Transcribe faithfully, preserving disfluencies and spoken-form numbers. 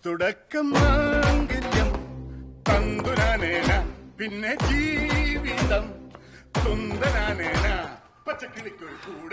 തുടക്കം മാംഗല്യം തന്തുനാനേന പിന്നെ ജീവിതം തുന്തനാനേന പച്ചക്കിളിക്കൊരു കൂടെ